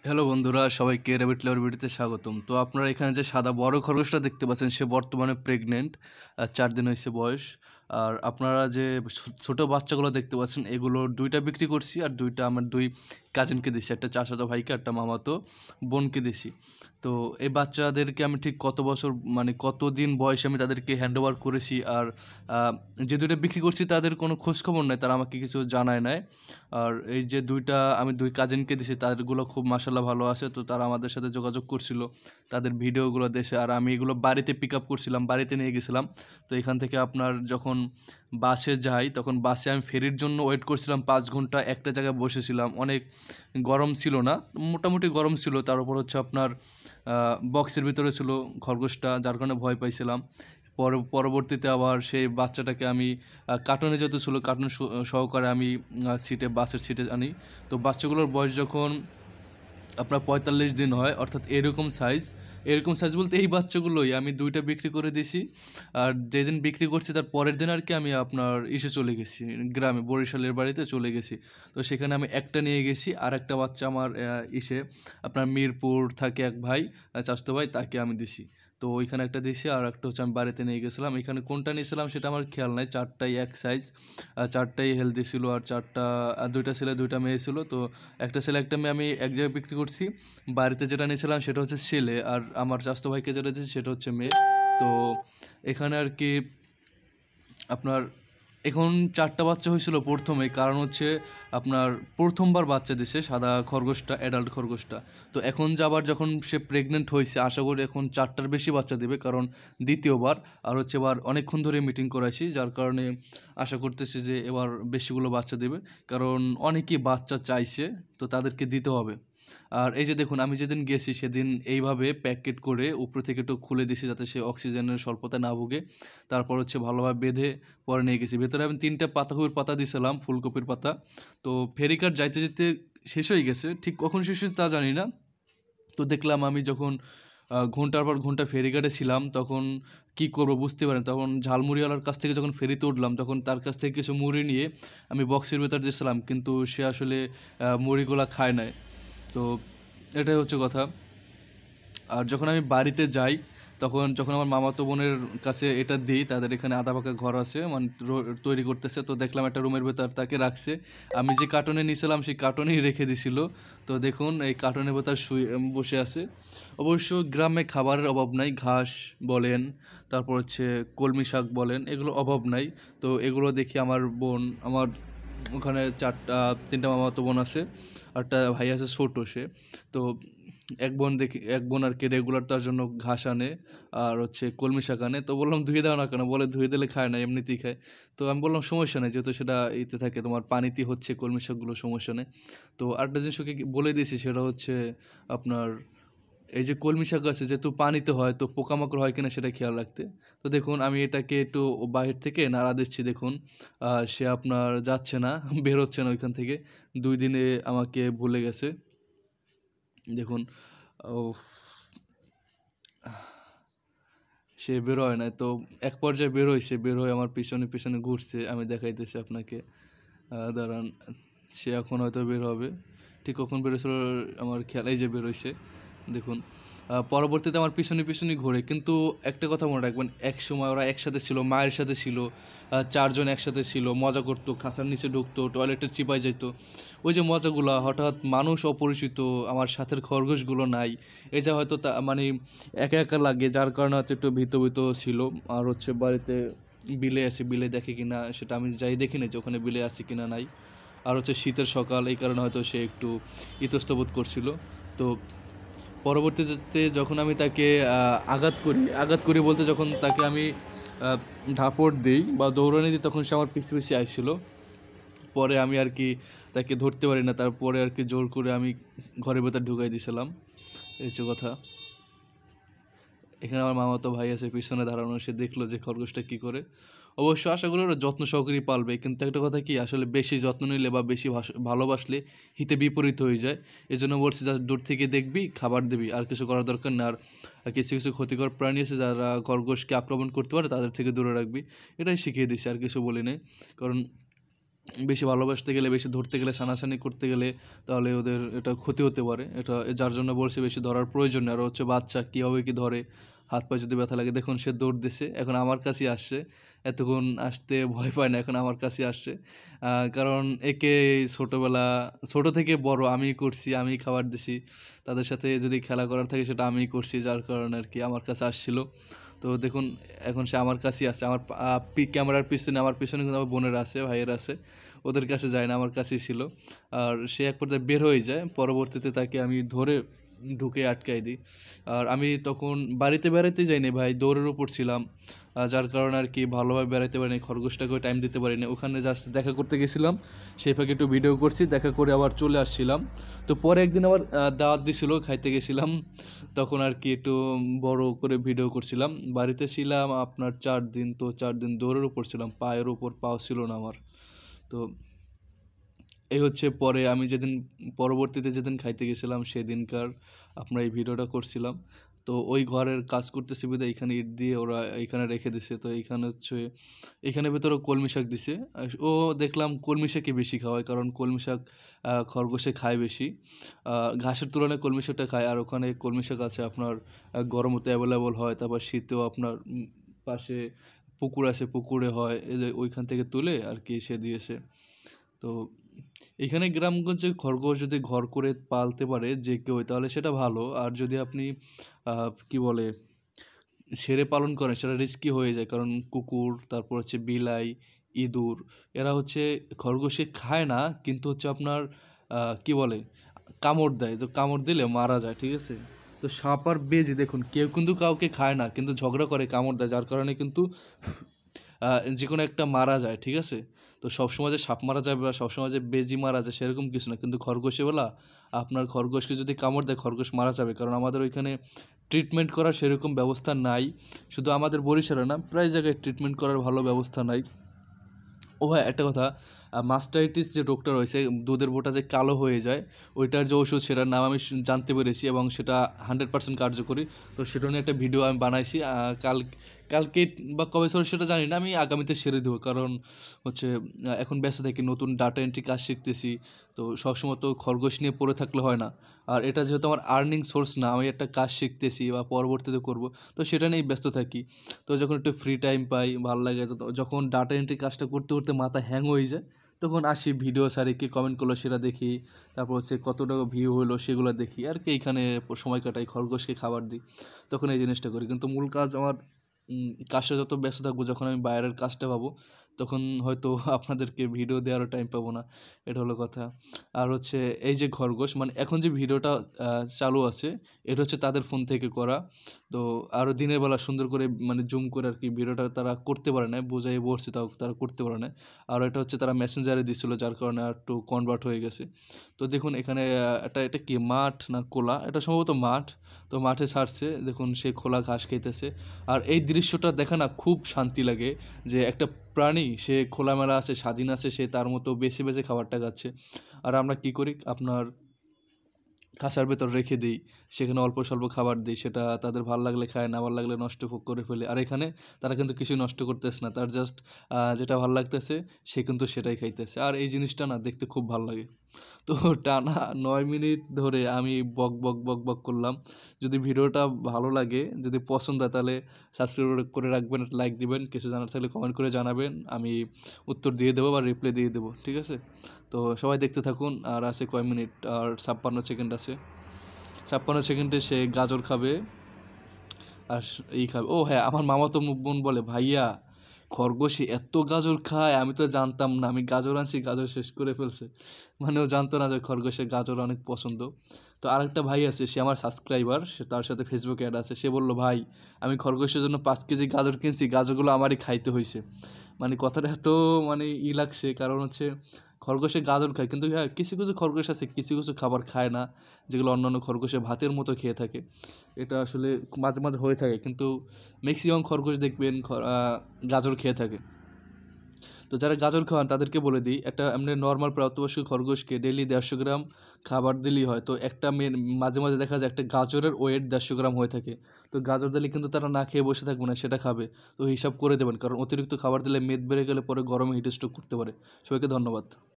Hello বন্ধুরা, সবাইকে rabbit লাভার ভিডিওতে স্বাগতম। তো আপনারা এখানে যে সাদা বড় খরগোশটা দেখতে পাচ্ছেন, সে বর্তমানে প্রেগনেন্ট, 4 দিন হয়েছে বয়স। আর আপনারা যে ছোট বাচ্চাগুলো দেখতে পাচ্ছেন, এগুলো 2টা বিক্রি করছি, আর 2টা আমার 2 কাজিনকে দিছি, একটা চাচাতো ভাইকে, একটা মামাতো বোনকে দিছি। তো এই বাচ্চাদেরকে আমি ঠিক কত বছর, মানে কতদিন বয়সে আমি তাদেরকে হ্যান্ড ওভার করেছি, আর যে 2টা বিক্রি করছি তাদের কোনো খোঁজখবর নেই, তারা আমাকে কিছু জানায় নাই। আর এই যে 2টা আমি 2 কাজিনকে দিছি, তাদেরগুলো খুব মাশাআল্লাহ ভালো আছে। তো তারা আমাদের সাথে যোগাযোগ করছিল, তাদের ভিডিওগুলো দেখে। আর আমি এগুলো বাড়িতে পিক আপ করছিলাম, বাড়িতে নিয়ে গেছিলাম। তো এখান থেকে আপনার যখন বাসে যাই, তখন বাসে আমি ফেরির জন্য ওয়েট করছিলাম 5 ঘন্টা, একটা জায়গায় বসেছিলাম। অনেক গরম ছিল না, মোটামুটি গরম ছিল। তার উপর হচ্ছে আপনার বক্সের ভিতরে ছিল খরগোশটা, যার কারণে ভয় পাইছিলাম। পরবর্তীতে আবার সেই বাচ্চাটাকে আমি কার্টুনে যেহেতু ছিল, কার্টুন সহকারে আমি বাসের সিটে আনি। তো বাচ্চাগুলোর বয়স যখন আপনার 45 দিন হয়, অর্থাৎ এরকম সাইজ বলতে এই বাচ্চাগুলোই আমি 2টা বিক্রি করে দিয়েছি। আর যেদিন বিক্রি করছি তার পরের দিন আর কি আমি আপনার চলে গেছি, গ্রামে বরিশালের বাড়িতে চলে গেছি। তো সেখানে আমি একটা নিয়ে গেছি, আর একটা বাচ্চা আমার আপনার মিরপুর থাকে এক ভাই, চাচাতো ভাই, তাকে আমি দিছি। তো ওইখানে একটা দিছি, আর একটা হচ্ছে আমি বাড়িতে নিয়ে গেছিলাম। এখানে কোনটা নিয়েছিলাম সেটা আমার খেয়াল নাই, 4টাই এক সাইজ, 4টাই হেলদি ছিল। আর 2টা ছেলে 2টা মেয়ে ছিল। তো একটা ছেলে একটা মেয়ে আমি এক জায়গায় বিক্রি করছি। বাড়িতে যেটা নিয়েছিলাম সেটা হচ্ছে ছেলে, আর আমার চাচাতো ভাইকে যেটা দিয়েছি সেটা হচ্ছে মেয়ে। তো এখানে আর কি আপনার এখন 4টা বাচ্চা হয়েছিল প্রথমে, কারণ হচ্ছে আপনার প্রথমবার বাচ্চা দিছে সাদা খরগোশটা, অ্যাডাল্ট খরগোশটা। তো এখন যে আবার যখন সে প্রেগনেন্ট হয়েছে, আশা করি এখন 4টার বেশি বাচ্চা দেবে, কারণ দ্বিতীয়বার। আর হচ্ছে এবার অনেকক্ষণ ধরে মিটিং করাইছি, যার কারণে আশা করতেছি যে এবার বেশিগুলো বাচ্চা দেবে, কারণ অনেকেই বাচ্চা চাইছে, তো তাদেরকে দিতে হবে। আর এই যে দেখুন, আমি যেদিন গেছি সেদিন এইভাবে প্যাকেট করে উপর থেকে একটু খুলে দিছি, যাতে সে অক্সিজেনের স্বল্পতায় না ভুগে। তারপর হচ্ছে ভালোভাবে বেঁধে পরে নিয়ে গেছি। ভেতরে আমি 3টা পাতাকপির পাতা দিয়েছিলাম, ফুলকপির পাতা। তো ফেরিঘাট যাইতে যেতে শেষ হয়ে গেছে, ঠিক কখন শেষ হয়েছে তা জানি না। তো দেখলাম আমি যখন ঘন্টার পর ঘন্টা ফেরিঘাটে ছিলাম, তখন কি করব বুঝতে পারিনি। তখন ঝালমুড়িওয়ালার কাছ থেকে যখন ফেরিতে উঠলাম, তখন তার কাছ থেকে কিছু মুড়ি নিয়ে আমি বক্সের ভেতর দিয়েছিলাম, কিন্তু সে আসলে মুড়িগুলা খায় নাই। তো এটাই হচ্ছে কথা। আর যখন আমি বাড়িতে যাই, তখন যখন আমার মামাতো বোনের কাছে এটা দিই, তাদের এখানে আধা পাকা ঘর আছে, মানে তৈরি করতেছে। তো দেখলাম একটা রুমের ভেতর তাকে রাখছে, আমি যে কার্টনে নিয়েছিলাম সেই কার্টনেই রেখে দিছিল। তো দেখুন এই কার্টনের ভেতর বসে আছে। অবশ্য গ্রামে খাবারের অভাব নাই, ঘাস বলেন, তারপর হচ্ছে কলমি শাক বলেন, এগুলো অভাব নাই। তো এগুলো দেখি আমার ওখানে 3টা মামাতো বোন আছে, আর একটা ভাই আছে ছোট সে। তো এক বোন আর কি রেগুলার তার জন্য ঘাস আনে, আর হচ্ছে কলমি শাক আনে। তো বললাম ধুয়ে দাও না কেন, বলে ধুয়ে দিলে খায় না, এমনিতেই খায়। তো আমি বললাম সমস্যা নেই, যেহেতু সেটা ইতে থাকে, তোমার পানিতে হচ্ছে কলমি শাকগুলো, সমস্যা নেই। তো আরেকটা জিনিস ওকে বলে দিয়েছি, সেটা হচ্ছে আপনার এই যে কলমি শাক আছে, যেহেতু পানিতে হয়, তো পোকামাকড় হয় কিনা সেটা খেয়াল রাখতে। তো দেখুন আমি এটাকে একটু বাহির থেকে নাড়া দিচ্ছি, দেখুন সে আপনার যাচ্ছে না, বেরোচ্ছে না ওইখান থেকে। 2 দিনে আমাকে ভুলে গেছে, দেখুন। উফ, সে বেরোয় না। তো এক পর্যায়ে বের হয়ে আমার পিছনে পিছনে ঘুরছে, আমি দেখাইতেছি আপনাকে। দাঁড়ান, সে এখন হয়তো বের হবে। ঠিক কখন বেরোছিল আমার খেয়াল, এই যে বেরোইছে, দেখুন। পরবর্তীতে আমার পিছনে পিছনে ঘোরে, কিন্তু একটা কথা মনে রাখবেন, এক সময় ওরা একসাথে ছিল, মায়ের সাথে ছিল, 4জন একসাথে ছিল, মজা করতো, খাঁচার নিচে ঢুকতো, টয়লেটের চিপায় যেত। ওই যে মজাগুলো, হঠাৎ মানুষ অপরিচিত, আমার সাথের খরগোশগুলো নাই, এটা হয়তো মানে একা একা লাগে, যার কারণে হয়তো একটু ভীত ভীত ছিল। আর হচ্ছে বাড়িতে বিলে আছে, বিলে দেখে কিনা সেটা আমি যাই দেখি না যে ওখানে বিলে আছে কিনা নাই। আর হচ্ছে শীতের সকাল, এই কারণে হয়তো সে একটু ইতস্তবোধ করছিল। তো পরবর্তীতে যখন আমি তাকে আঘাত করি বলতে, যখন তাকে আমি ধাপড় দিই বা দৌড়ানি দিই, তখন সে আমার পিছু পিছিয়ে আসছিল। পরে আমি আর কি তাকে ধরতে পারি না, তারপরে আর কি জোর করে আমি ঘরের ভেতর ঢুকাই দিয়েছিলাম। এই হচ্ছে কথা। এখানে আমার মামাতো ভাই আছে পিছনে দাঁড়ানো, সে দেখলো যে খরগোশটা কী করে। অবশ্য আশা করি ওরা যত্ন সহকারেই পালবে, কিন্তু একটা কথা কি, আসলে বেশি যত্ন নিলে বা বেশি ভালোবাসলে হিতে বিপরীত হয়ে যায়। এই জন্য বলছি, যা দূর থেকে দেখবি, খাবার দিবি, আর কিছু করার দরকার না। আর কিছু কিছু ক্ষতিকর প্রাণী আছে যারা খরগোশকে আক্রমণ করতে পারে, তাদের থেকে দূরে রাখবি। এটাই শিখিয়ে দিছি, আর কিছু বলি নাই। কারণ বেশি ভালোবাসতে গেলে, বেশি ধরতে গেলে, সানাসানি করতে গেলে তাহলে ওদের এটা ক্ষতি হতে পারে। এটা যার জন্য বলছি বেশি ধরার প্রয়োজন নেই। আর হচ্ছে বাচ্চা কীভাবে কী ধরে, হাত পায়ে যদি ব্যথা লাগে, দেখুন সে দৌড় দিছে, এখন আমার কাছেই আসছে। এতক্ষণ আসতে ভয় পায় না, এখন আমার কাছেই আসছে। কারণ একে ছোটো থেকে বড় আমিই করছি, আমিই খাবার দিছি। তাদের সাথে যদি খেলা করার থাকে সেটা আমিই করছি, যার কারণে আর কি আমার কাছে আসছিল। তো দেখুন এখন সে আমার কাছেই আছে। আমার ক্যামেরার পিছনে, আমার পিছনে কিন্তু আমার বোনের আছে, ভাইয়ের আছে, ওদের কাছে যায় না, আমার কাছেই ছিল। আর সে এক পর্যায়ে বের হয়ে যায়, পরবর্তীতে তাকে আমি ধরে ঢুকে আটকাই দিই। আর আমি তখন বাড়িতে বেড়াতে যাইনি ভাই, দৌড়ের উপর ছিলাম, যার কারণে আর কি ভালোভাবে বেড়াতে পারিনি, খরগোশটাকেও টাইম দিতে পারিনি। ওখানে জাস্ট দেখা করতে গেছিলাম, সেই ফাঁকে একটু ভিডিও করছি, দেখা করে আবার চলে আসছিলাম। তো পরে একদিন আবার দাওয়াত দিছিল, খাইতে গেছিলাম, তখন আর কি একটু বড় করে ভিডিও করছিলাম। বাড়িতে ছিলাম আপনার 4 দিন, তো 4 দিন দৌড়ের উপর ছিলাম, পায়ের উপর পাও ছিল না আমার। তো এই হচ্ছে পরে আমি পরবর্তীতে যেদিন খাইতে গেছিলাম সেদিনকার আপনার এই ভিডিওটা করছিলাম। তো ওই ঘরের কাজ করতেছি বিধায় এখানে ইট দিয়ে ওরা এইখানে রেখে দিছে। তো এইখানে হচ্ছে, এখানে ভেতরে কলমি শাক দিছে। ও দেখলাম কলমি শাকই বেশি খাওয়ায়, কারণ কলমি শাক খরগোশে খায় বেশি। ঘাসের তুলনায় কলমি শাকটা খায়। আর ওখানে কলমি শাক আছে আপনার গরমতে অ্যাভেলেবল হয়, তারপর শীতেও আপনার পাশে পুকুর আছে, পুকুরে হয়, ওইখান থেকে তুলে আর কি সে দিয়েছে। তো এখানে গ্রামগঞ্জে খরগোশ যদি ঘর করে পালতে পারে যে কেউ, তাহলে সেটা ভালো। আর যদি আপনি কি বলে ছেড়ে পালন করেন, সেটা রিস্কি হয়ে যায়, কারণ কুকুর, তারপর হচ্ছে বিলাই, ইঁদুর, এরা হচ্ছে খরগোশে খায় না, কিন্তু হচ্ছে আপনার কি বলে কামড় দেয়। তো কামড় দিলে মারা যায়, ঠিক আছে। তো সাপ আর বেজি দেখুন, কেউ কিন্তু কাউকে খায় না, কিন্তু ঝগড়া করে কামড় দেয়, যার কারণে কিন্তু যে কোনো একটা মারা যায়, ঠিক আছে। তো সবসময় যে সাপ মারা যাবে বা সবসময় যে বেজি মারা যায় সেরকম কিছু না, কিন্তু খরগোশে বলা আপনার খরগোশকে যদি কামড় দেয় খরগোশ মারা যাবে, কারণ আমাদের ওইখানে ট্রিটমেন্ট করার সেরকম ব্যবস্থা নাই। শুধু আমাদের বরিশালে না, প্রায় জায়গায় ট্রিটমেন্ট করার ভালো ব্যবস্থা নাই। ও ভাই একটা কথা, মাস্টাইটিস যে রোগটা রয়েছে, দুধের বোঁটা যে কালো হয়ে যায়, ওইটার যে ওষুধ সেটার নাম আমি জানতে পেরেছি, এবং সেটা 100% কার্যকরী। তো সেটা নিয়ে একটা ভিডিও আমি বানাইছি, কালকে বা কবে সরে সেটা জানি না, আমি আগামীতে সেরে দেবো। কারণ হচ্ছে এখন ব্যস্ত থাকি, নতুন ডাটা এন্ট্রি কাজ শিখতেছি, তো সবসময় তো খরগোশ নিয়ে পড়ে থাকলে হয় না। আর এটা যেহেতু আমার আর্নিং সোর্স না, আমি একটা কাজ শিখতেছি বা পরবর্তীতে করব, তো সেটা নিয়েই ব্যস্ত থাকি। তো যখন একটু ফ্রি টাইম পাই, ভালো লাগে, তো যখন ডাটা এন্ট্রি কাজটা করতে করতে মাথা হ্যাং হয়ে যায়, তখন আসি, ভিডিও সারি, কে কমেন্ট করলো সেটা দেখি, তারপর হচ্ছে কতটা ভিউ হলো সেগুলো দেখি, আর কি এইখানে সময় কাটাই, খরগোশকে খাবার দিই, তখন এই জিনিসটা করি। কিন্তু মূল কাজ আমার কাজটা যত ব্যস্ত থাকবো, যখন আমি বাইরের কাজটা পাবো, তখন হয়তো আপনাদেরকে ভিডিও দেওয়ারও টাইম পাবো না, এটা হলো কথা। আর হচ্ছে এই যে খরগোশ, মানে এখন যে ভিডিওটা চালু আছে, এটা হচ্ছে তাদের ফোন থেকে করা। তো আরও দিনের বেলা সুন্দর করে মানে জুম করে আর কি ভিডিওটা তারা করতে পারে না, বোঝাই বলছি, তাও তারা করতে পারে না। আর এটা হচ্ছে তারা মেসেঞ্জারে দিচ্ছিলো, যার কারণে আর একটু কনভার্ট হয়ে গেছে। তো দেখুন এখানে এটা কি মাঠ না কোলা, এটা সম্ভবত মাঠ। তো মাঠে ছাড়ছে, দেখুন সে খোলা ঘাস খেতেছে। আর এই দৃশ্যটা দেখে না খুব শান্তি লাগে, যে একটা প্রাণী সে খোলামেলা আছে, স্বাধীন আছে, সে তার মতো বেছে বেছে খাবারটা খাচ্ছে। আর আমরা কি করি, আপনার খাঁচার ভেতর রেখে দিই, সেখানে অল্প স্বল্প খাবার দিই, সেটা তাদের ভালো লাগলে খায়, না ভালো লাগলে নষ্ট করে ফেলে। আর এখানে তারা কিন্তু কিছুই নষ্ট করতেছে না, তার জাস্ট যেটা ভালো লাগতেছে সে কিন্তু সেটাই খাইতেছে। আর এই জিনিসটা না দেখতে খুব ভালো লাগে। তো টানা 9 মিনিট ধরে আমি বক বক বক বক করলাম। যদি ভিডিওটা ভালো লাগে, যদি পছন্দ হয়, তাহলে সাবস্ক্রাইব করে রাখবেন, লাইক দিবেন, কিছু জানার থাকলে কমেন্ট করে জানাবেন, আমি উত্তর দিয়ে দেবো বা রিপ্লাই দিয়ে দেবো, ঠিক আছে। তো সবাই দেখতে থাকুন। আর আছে কয় মিনিট, আর 56 সেকেন্ড আছে। 56 সেকেন্ডে সে গাজর খাবে, আর এই খাবে। ও হ্যাঁ, আমার মামাতো বোন বলে, ভাইয়া খরগোশে এত গাজর খায়, আমি তো জানতাম না, আমি গাজর আনছি, গাজর শেষ করে ফেলছে। মানে ও জানতো না যে খরগোশের গাজর অনেক পছন্দ। তো আরেকটা ভাই আছে, সে আমার সাবস্ক্রাইবার, সে তার সাথে ফেসবুকে অ্যাড আছে, সে বললো, ভাই আমি খরগোশের জন্য 5 কেজি গাজর কিনছি, গাজরগুলো আমারই খাইতে হয়েছে। মানে কথাটা এত মানে লাগছে, কারণ হচ্ছে খরগোশে গাজর খায়, কিন্তু হ্যাঁ কিছু কিছু খরগোশ আছে কিছু কিছু খাবার খায় না, যেগুলো অন্যান্য খরগোশে ভাতের মতো খেয়ে থাকে। এটা আসলে মাঝে মাঝে হয়ে থাকে, কিন্তু ম্যাক্সিমাম খরগোশ দেখবেন গাজর খেয়ে থাকে। তো যারা গাজর খাওয়ান তাদেরকে বলে দিই, একটা এমনি নর্মাল প্রাপ্তবয়স্ক খরগোশকে ডেইলি 150 গ্রাম খাবার দিলেই হয়। তো একটা মাঝে মাঝে দেখা যায় একটা গাজরের ওয়েট 150 গ্রাম হয়ে থাকে। তো গাজর দিলে কিন্তু তারা না খেয়ে বসে থাকবে না, সেটা খাবে। তো হিসাব করে দেবেন, কারণ অতিরিক্ত খাবার দিলে মেদ বেড়ে গেলে পরে গরমে হিট স্ট্রোক করতে পারে। সবাইকে ধন্যবাদ।